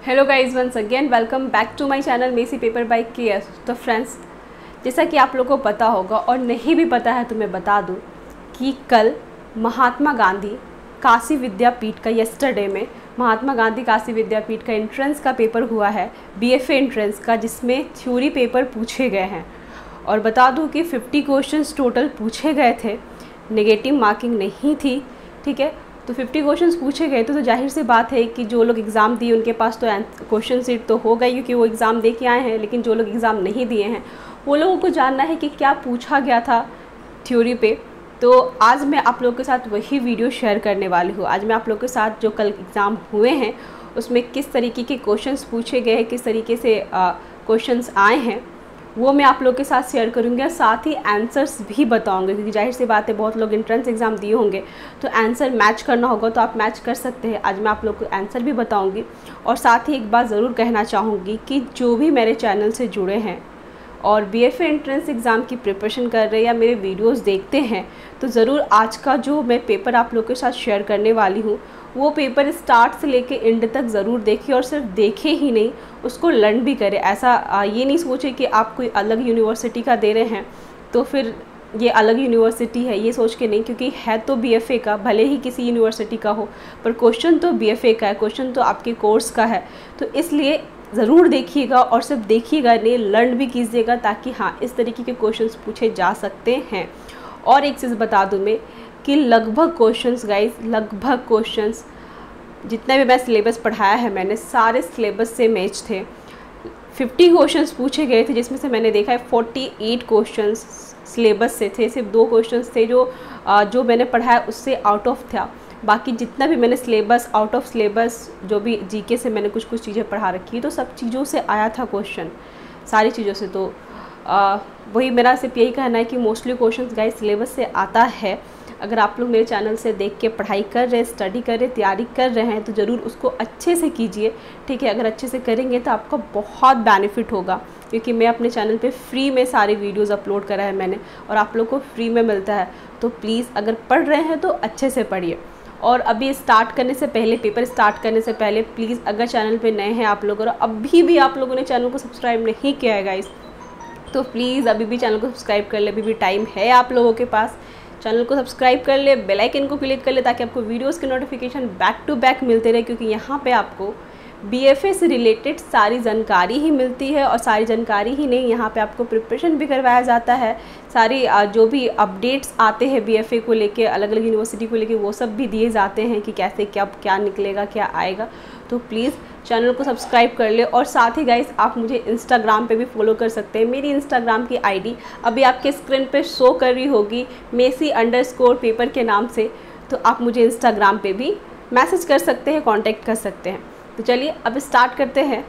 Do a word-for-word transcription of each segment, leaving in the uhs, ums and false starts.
Hello guys, once again welcome back to my channel messy paper by KS. तो friends, जैसा कि आप लोगों को पता होगा और नहीं भी पता है तो मैं बता दूं कि कल महात्मा गांधी काशी विद्यापीठ का यस्टरडे में महात्मा गांधी काशी विद्यापीठ का एंट्रेंस का पेपर हुआ है, बीएफए एंट्रेंस का, जिसमें थ्योरी पेपर पूछे गए हैं। और बता दूं कि पचास क्वेश्चंस टोटल पूछे गए थे, नेगेटिव मार्किंग नहीं थी। ठीक है, तो पचास क्वेश्चंस पूछे गए थे, तो जाहिर सी बात है कि जो लोग एग्ज़ाम दिए उनके पास तो क्वेश्चन सीट तो हो गई, क्योंकि वो एग्ज़ाम दे के आए हैं। लेकिन जो लोग एग्ज़ाम नहीं दिए हैं वो लोगों को जानना है कि क्या पूछा गया था थ्योरी पे। तो आज मैं आप लोगों के साथ वही वीडियो शेयर करने वाली हूँ। आज मैं आप लोगों के साथ जो कल एग्ज़ाम हुए हैं उसमें किस तरीके के क्वेश्चंस पूछे गए हैं, किस तरीके से क्वेश्चंस आए हैं, वो मैं आप लोग के साथ शेयर करूँगी। और साथ ही आंसर्स भी बताऊँगी, क्योंकि जाहिर सी बात है बहुत लोग एंट्रेंस एग्ज़ाम दिए होंगे तो आंसर मैच करना होगा, तो आप मैच कर सकते हैं। आज मैं आप लोग को आंसर भी बताऊँगी। और साथ ही एक बात ज़रूर कहना चाहूँगी कि जो भी मेरे चैनल से जुड़े हैं और बीएफए एंट्रेंस एग्ज़ाम की प्रिपरेशन कर रहे हैं या मेरे वीडियोस देखते हैं, तो ज़रूर आज का जो मैं पेपर आप लोग के साथ शेयर करने वाली हूँ वो पेपर स्टार्ट से लेके एंड तक ज़रूर देखिए। और सिर्फ देखे ही नहीं, उसको लर्न भी करें। ऐसा ये नहीं सोचे कि आप कोई अलग यूनिवर्सिटी का दे रहे हैं तो फिर ये अलग यूनिवर्सिटी है, ये सोच के नहीं, क्योंकि है तो बीएफए का, भले ही किसी यूनिवर्सिटी का हो, पर क्वेश्चन तो बीएफए का है, क्वेश्चन तो आपके कोर्स का है। तो इसलिए ज़रूर देखिएगा, और सिर्फ देखिएगा नहीं, लर्न भी कीजिएगा, ताकि हाँ इस तरीके के क्वेश्चंस पूछे जा सकते हैं। और एक चीज़ बता दूं मैं कि लगभग क्वेश्चंस गाइस, लगभग क्वेश्चंस जितने भी मैं सिलेबस पढ़ाया है मैंने, सारे सिलेबस से मैच थे। पचास क्वेश्चंस पूछे गए थे, जिसमें से मैंने देखा है अड़तालीस क्वेश्चंस सिलेबस से थे। सिर्फ दो क्वेश्चंस थे जो जो मैंने पढ़ाया उससे आउट ऑफ था। बाकी जितना भी मैंने सिलेबस, आउट ऑफ सिलेबस जो भी जीके से मैंने कुछ कुछ चीज़ें पढ़ा रखी, तो सब चीज़ों से आया था क्वेश्चन, सारी चीज़ों से। तो आ, वही मेरा सिर्फ यही कहना है कि मोस्टली क्वेश्चंस गाइस सिलेबस से आता है। अगर आप लोग मेरे चैनल से देख के पढ़ाई कर रहे हैं, स्टडी कर रहे हैं, तैयारी कर रहे हैं, तो ज़रूर उसको अच्छे से कीजिए। ठीक है, अगर अच्छे से करेंगे तो आपका बहुत बेनिफिट होगा, क्योंकि मैं अपने चैनल पे फ्री में सारे वीडियोस अपलोड करा है मैंने, और आप लोग को फ्री में मिलता है। तो प्लीज़ अगर पढ़ रहे हैं तो अच्छे से पढ़िए। और अभी स्टार्ट करने से पहले, पेपर स्टार्ट करने से पहले, प्लीज़ अगर चैनल पे नए हैं आप लोग और अभी भी आप लोगों ने चैनल को सब्सक्राइब नहीं किया है गाइस, तो प्लीज़ अभी भी चैनल को सब्सक्राइब कर ले। अभी भी टाइम है आप लोगों के पास, चैनल को सब्सक्राइब कर ले, बेल आइकन को क्लिक कर ले, ताकि आपको वीडियोस के नोटिफिकेशन बैक टू बैक मिलते रहे। क्योंकि यहाँ पे आपको बीएफए से रिलेटेड सारी जानकारी ही मिलती है, और सारी जानकारी ही नहीं, यहाँ पे आपको प्रिपरेशन भी करवाया जाता है। सारी जो भी अपडेट्स आते हैं बीएफए को लेके, अलग अलग यूनिवर्सिटी को लेके, वो सब भी दिए जाते हैं कि कैसे क्या क्या निकलेगा, क्या आएगा। तो प्लीज़ चैनल को सब्सक्राइब कर ले। और साथ ही गाइस, आप मुझे इंस्टाग्राम पे भी फॉलो कर सकते हैं। मेरी इंस्टाग्राम की आईडी अभी आपके स्क्रीन पे शो कर रही होगी, मेसी अंडर स्कोर पेपर के नाम से। तो आप मुझे इंस्टाग्राम पे भी मैसेज कर सकते हैं, कांटेक्ट कर सकते हैं। तो चलिए अब स्टार्ट करते हैं।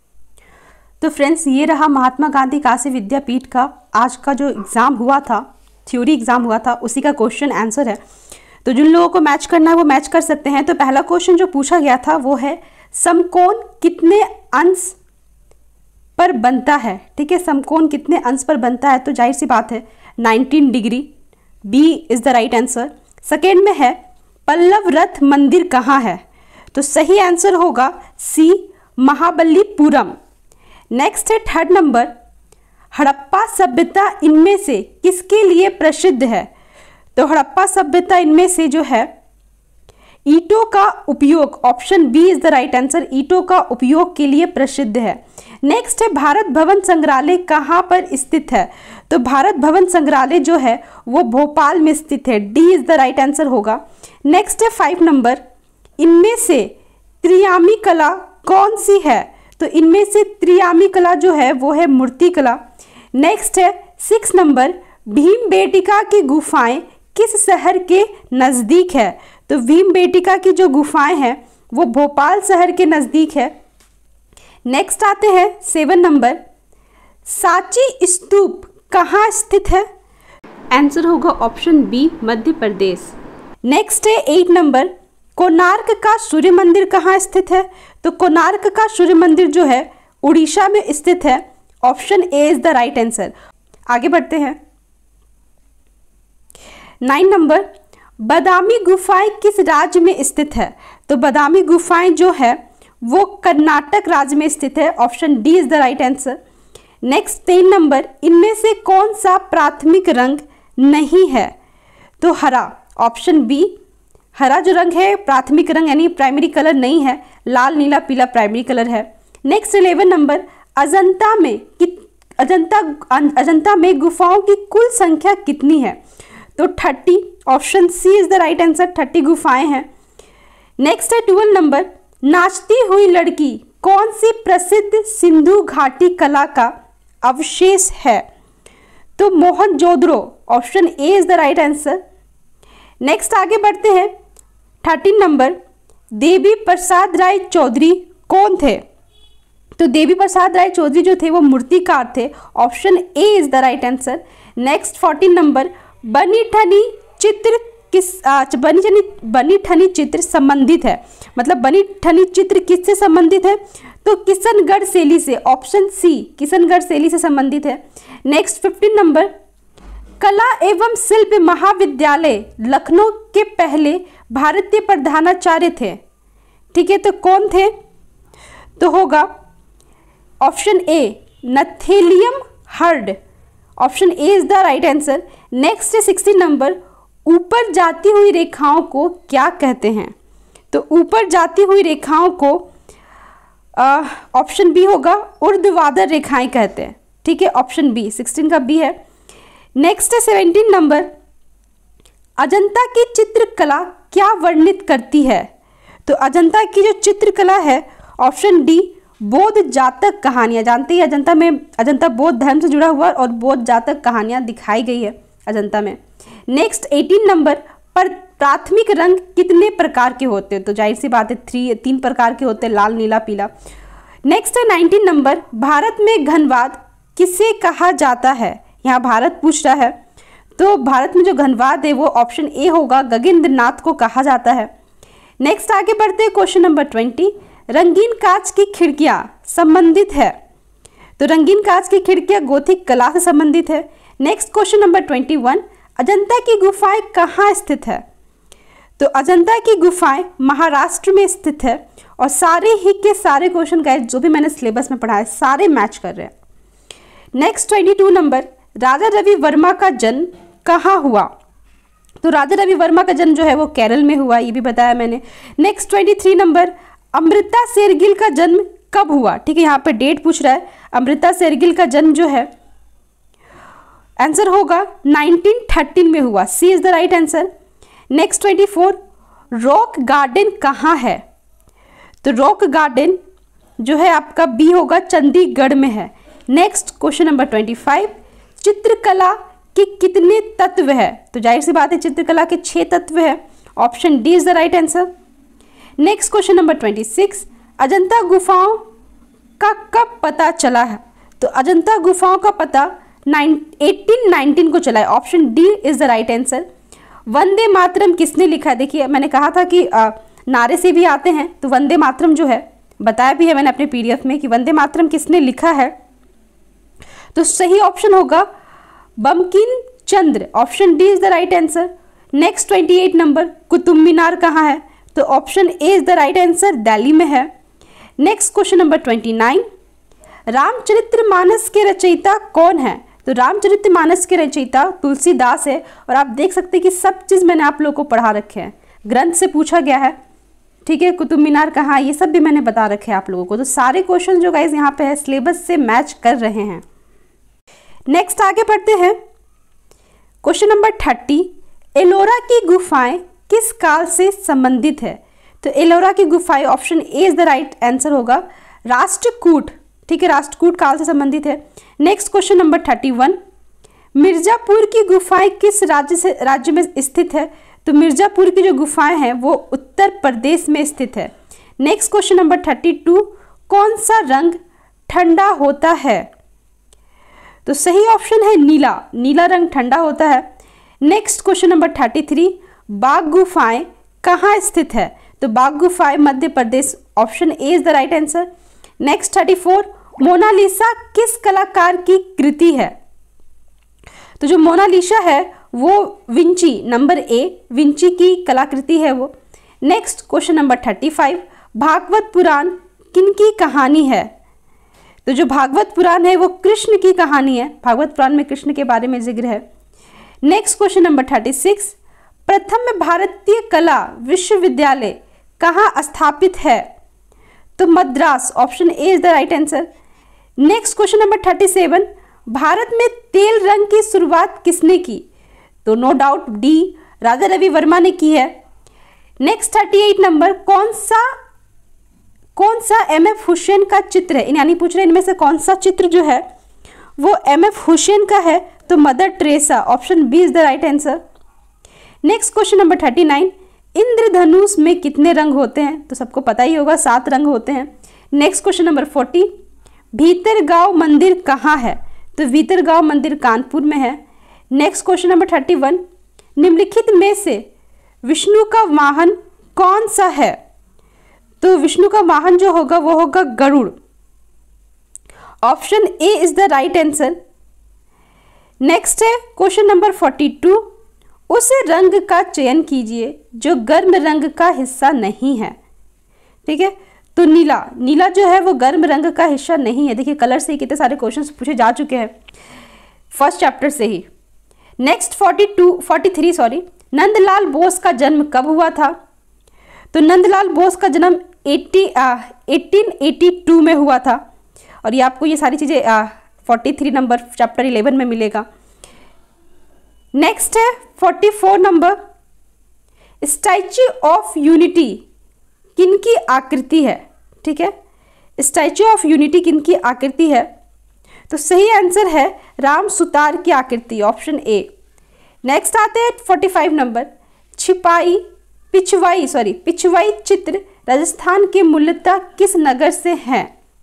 तो फ्रेंड्स, ये रहा महात्मा गांधी काशी विद्यापीठ का आज का जो एग्ज़ाम हुआ था, थ्योरी एग्ज़ाम हुआ था, उसी का क्वेश्चन आंसर है। तो जिन लोगों को मैच करना है वो मैच कर सकते हैं। तो पहला क्वेश्चन जो पूछा गया था वो है, समकोण कितने अंश पर बनता है। ठीक है, समकोण कितने अंश पर बनता है, तो जाहिर सी बात है उन्नीस डिग्री। B is the right answer. Second में है, पल्लव रथ मंदिर कहाँ है, तो सही आंसर होगा सी, महाबलीपुरम। नेक्स्ट है थर्ड नंबर, हड़प्पा सभ्यता इनमें से किसके लिए प्रसिद्ध है, तो हड़प्पा सभ्यता इनमें से जो है ईंटों का उपयोग, option B is the right answer, ईंटों का उपयोग के लिए प्रसिद्ध है। नेक्स्ट है, भारत भवन संग्रहालय कहाँ पर स्थित है, तो भारत भवन संग्रहालय जो है वो भोपाल में स्थित है। D is the right answer होगा। नेक्स्ट है फाइव नंबर, इनमें से त्रियामी कला कौन सी है, तो इनमें से त्रियामी कला जो है वो है मूर्ति कला। नेक्स्ट है सिक्स नंबर, भीमबेटका की गुफाएं किस शहर के नज़दीक है, तो भीमबेटका की जो गुफाएं हैं वो भोपाल शहर के नज़दीक है। नेक्स्ट आते हैं सेवन नंबर, सांची स्तूप कहाँ स्थित है, आंसर होगा option B, Madhya Pradesh. Next है एट नंबर, कोणार्क का सूर्य मंदिर कहाँ स्थित है, तो कोणार्क का सूर्य मंदिर जो है उड़ीसा में स्थित है। Option A is the right answer. आगे बढ़ते हैं। नाइन नंबर, बादामी गुफाएं किस राज्य में स्थित है, तो बादामी गुफाएं जो है वो कर्नाटक राज्य में स्थित है। Option D is the right answer. Next तीन नंबर, इनमें से कौन सा प्राथमिक रंग नहीं है? तो हरा, ऑप्शन बी, हरा जो रंग है प्राथमिक रंग यानी प्राइमरी कलर नहीं है, लाल नीला पीला प्राइमरी कलर है। नेक्स्ट इलेवन नंबर, अजंता में कि अजंता अजंता में गुफाओं की कुल संख्या कितनी है? तो thirty, option C is the right answer, thirty गुफाएं हैं। नेक्स्ट है ट्वेल्व नंबर, नाचती हुई लड़की कौन सी प्रसिद्ध सिंधु घाटी कला का अवशेष है? तो Mohenjodaro, option A is the right answer. Next आगे बढ़ते हैं, थर्टीन नंबर, देवी प्रसाद राय चौधरी कौन थे? तो देवी प्रसाद राय चौधरी जो थे वो मूर्तिकार थे। Option A is the right answer. Next fourteen number, Bani Thani चित्र किस बनी ठनी बनी ठनी चित्र संबंधित है, मतलब बनी ठनी चित्र किससे संबंधित है? तो किशनगढ़ शैली से। ऑप्शन सी, किशनगढ़ शैली से संबंधित है। नेक्स्ट फिफ्टीन नंबर, कला एवं शिल्प महाविद्यालय लखनऊ के पहले भारतीय प्रधानाचार्य थे। ठीक है, तो कौन थे? तो होगा option A, Nathaniel Hurd. Option A is the right answer. Next sixteen number, ऊपर जाती हुई रेखाओं को क्या कहते हैं? तो ऊपर जाती हुई रेखाओं को ऑप्शन बी होगा, ऊर्ध्वाधर रेखाएं कहते हैं। ठीक है, ऑप्शन बी, सिक्सटीन का बी है। नेक्स्ट है सेवेंटीन नंबर, अजंता की चित्रकला क्या वर्णित करती है? तो अजंता की जो चित्रकला है, ऑप्शन डी, बौद्ध जातक कहानियां। जानते ही अजंता में अजंता बौद्ध धर्म से जुड़ा हुआ और बौद्ध जातक कहानियां दिखाई गई है अजंता में। नेक्स्ट एटीन नंबर पर, प्राथमिक रंग कितने प्रकार के होते हैं? तो जाहिर सी बात है थ्री तीन प्रकार के होते हैं, लाल नीला पीला। नेक्स्ट है नाइनटीन नंबर, भारत में घनवाद किसे कहा जाता है? यहाँ भारत पूछ रहा है, तो भारत में जो घनवाद है वो ऑप्शन ए होगा, गगनेंद्रनाथ को कहा जाता है। नेक्स्ट आगे बढ़ते हैं क्वेश्चन नंबर ट्वेंटी, रंगीन कांच की खिड़कियां संबंधित है? तो रंगीन कांच की खिड़कियां गोथिक कला से संबंधित है। Next question number twenty one, Ajanta की गुफाएं कहाँ स्थित है? तो अजंता की गुफाएं महाराष्ट्र में स्थित है। और सारे ही के सारे क्वेश्चन गाइस जो भी मैंने सिलेबस में पढ़ा है सारे मैच कर रहे हैं। Next twenty two number, Raja Ravi Varma का जन्म कहाँ हुआ? तो राजा रवि वर्मा का जन्म जो है वो केरल में हुआ, ये भी बताया मैंने। Next twenty three number, Amrita Shergil का जन्म कब हुआ? ठीक है, यहाँ पे डेट पूछ रहा है। अमृता शेरगिल का जन्म जो है आंसर होगा नाइनटीन थर्टीन में हुआ, C is the right answer. Next twenty four, Rock Garden कहाँ है? तो रॉक गार्डन जो है आपका बी होगा, चंडीगढ़ में है। Next question number twenty five, चित्रकला के कितने तत्व है? तो जाहिर सी बात है चित्रकला के छह तत्व है। Option D is the right answer. Next question number twenty six, Ajanta गुफाओं का कब पता चला है? तो अजंता गुफाओं का पता एटीन नाइनटीन को चला है। Option D is the right answer. Vande Mataram किसने लिखा है? देखिए मैंने कहा था कि आ, नारे से भी आते हैं, तो वंदे मातरम जो है बताया भी है मैंने अपने पीडीएफ में कि वंदे मातरम किसने लिखा है। तो सही ऑप्शन होगा Bankim Chandra. Option D is the right answer. Next twenty eight number, Qutub Minar कहाँ है? तो option A is the right answer, Delhi में है। Next question number twenty nine, Ramcharitmanas के रचयिता कौन है? तो रामचरितमानस के रचयिता तुलसीदास है। और आप देख सकते हैं कि सब चीज़ मैंने आप लोगों को पढ़ा रखे हैं, ग्रंथ से पूछा गया है। ठीक है, कुतुब मीनार कहाँ, ये सब भी मैंने बता रखे हैं आप लोगों को। तो सारे क्वेश्चन जो गाइज यहाँ पे है सिलेबस से मैच कर रहे हैं। नेक्स्ट आगे बढ़ते हैं, क्वेश्चन नंबर थर्टी, एलोरा की गुफाएं किस काल से संबंधित है? तो एलोरा की गुफाएं option A is the right answer होगा, राष्ट्रकूट। ठीक है, राष्ट्रकूट काल से संबंधित है। Next question number thirty one, Mirzapur की गुफाएं किस राज्य से राज्य में स्थित है? तो मिर्जापुर की जो गुफाएं हैं वो उत्तर प्रदेश में स्थित है। Next question number thirty two, कौन सा रंग ठंडा होता है? तो सही ऑप्शन है नीला, नीला रंग ठंडा होता है। Next question number thirty three, Bagh गुफाएं कहाँ स्थित है? तो बाघ गुफाएं Madhya Pradesh. Option A is the right answer. Next thirty four, Mona Lisa किस कलाकार की कृति है? तो जो मोनालिसा है वो विंची, नंबर ए, विंची की कलाकृति है वो। Next question number thirty five, Bhagavata Purana किनकी कहानी है? तो जो भागवत पुराण है वो कृष्ण की कहानी है, भागवत पुराण में कृष्ण के बारे में जिक्र है। Next question number thirty six, प्रथम भारतीय कला विश्वविद्यालय कहाँ स्थापित है? तो Madras, option A is the right answer. Next question number thirty seven, Bharat में तेल रंग की शुरुआत किसने की? तो no doubt D Raja Ravi Varma ने की है। नेक्स्ट थर्टी एट नंबर, कौन सा कौन सा एम एफ हुसैन का चित्र है? यानी पूछ रहे हैं इनमें से कौन सा चित्र जो है वो एम एफ हुसैन का है? तो Mother Teresa, option B is the right answer. Next question number thirty nine, इंद्रधनुष में कितने रंग होते हैं? तो सबको पता ही होगा, सात रंग होते हैं। Next question number forty, Bhitargaon मंदिर कहाँ है? तो भीतरगांव मंदिर कानपुर में है। Next question number thirty one, निम्नलिखित में से विष्णु का वाहन कौन सा है? तो विष्णु का वाहन जो होगा वो होगा Garuda, option A is the right answer. Next है क्वेश्चन नंबर फोर्टी टू, उस रंग का चयन कीजिए जो गर्म रंग का हिस्सा नहीं है। ठीक है, तो नीला, नीला जो है वो गर्म रंग का हिस्सा नहीं है। देखिए कलर से ही कितने सारे क्वेश्चंस पूछे जा चुके हैं फर्स्ट चैप्टर से ही। Next forty two forty three sorry, Nandalal Bose का जन्म कब हुआ था? तो नंदलाल बोस का जन्म एटीन एटी टू में हुआ था। और ये आपको ये सारी चीज़ें forty three number chapter eleven में मिलेगा। नेक्स्ट है forty four number, Statue of Unity किनकी आकृति है? ठीक है, स्टैच्यू ऑफ यूनिटी किनकी आकृति है? तो सही आंसर है राम सुतार की आकृति, ऑप्शन ए। नेक्स्ट आते हैं फोर्टी फाइव नंबर, छिपाई पिछवाई सॉरी पिछवाई चित्र राजस्थान के मूलतः किस नगर से हैं?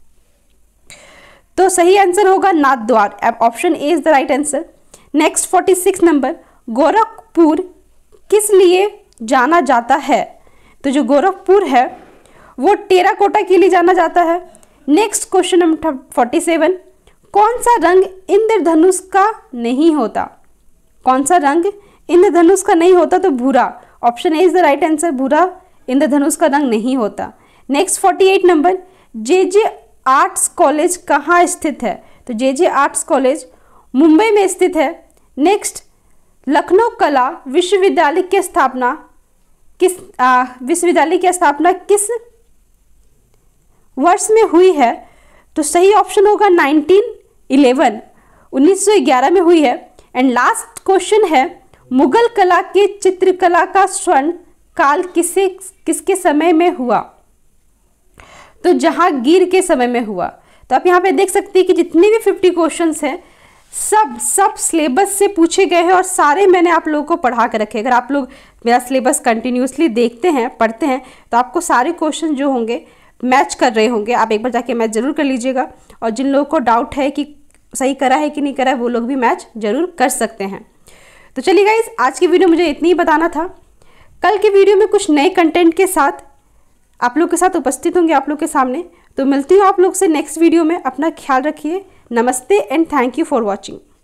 तो सही आंसर होगा Nathdwara, option A is the right answer. Next forty six number, Gorakhpur किस लिए जाना जाता है? तो जो गोरखपुर है वो टेराकोटा के लिए जाना जाता है। Next question number forty seven, कौन सा रंग इंद्रधनुष का नहीं होता? कौन सा रंग इंद्रधनुष का नहीं होता? तो भूरा, option A is the right answer, भूरा इंद्रधनुष का रंग नहीं होता। Next forty eight number, J J Arts College कहाँ स्थित है? तो J J Arts College Mumbai में स्थित है। नेक्स्ट, लखनऊ कला विश्वविद्यालय की स्थापना किस विश्वविद्यालय की स्थापना किस वर्ष में हुई है? तो सही ऑप्शन होगा नाइनटीन इलेवन, उन्नीस सौ ग्यारह में हुई है। एंड लास्ट क्वेश्चन है, मुगल कला के चित्रकला का स्वर्ण काल किसे किसके समय में हुआ? तो जहांगीर के समय में हुआ। तो आप यहाँ पे देख सकते हैं कि जितने भी फिफ्टी क्वेश्चंस हैं सब सब सिलेबस से पूछे गए हैं और सारे मैंने आप लोगों को पढ़ा के रखे। अगर आप लोग मेरा सिलेबस कंटिन्यूसली देखते हैं, पढ़ते हैं, तो आपको सारे क्वेश्चन जो होंगे मैच कर रहे होंगे। आप एक बार जाके मैच जरूर कर लीजिएगा। और जिन लोगों को डाउट है कि सही करा है कि नहीं करा है, वो लोग भी मैच जरूर कर सकते हैं। तो चलिए गाइस, आज की वीडियो मुझे इतनी ही बताना था। कल की वीडियो में कुछ नए कंटेंट के साथ आप लोग के साथ उपस्थित होंगे आप लोग के सामने। तो मिलती हूँ आप लोग से नेक्स्ट वीडियो में। अपना ख्याल रखिए। नमस्ते and thank you for watching.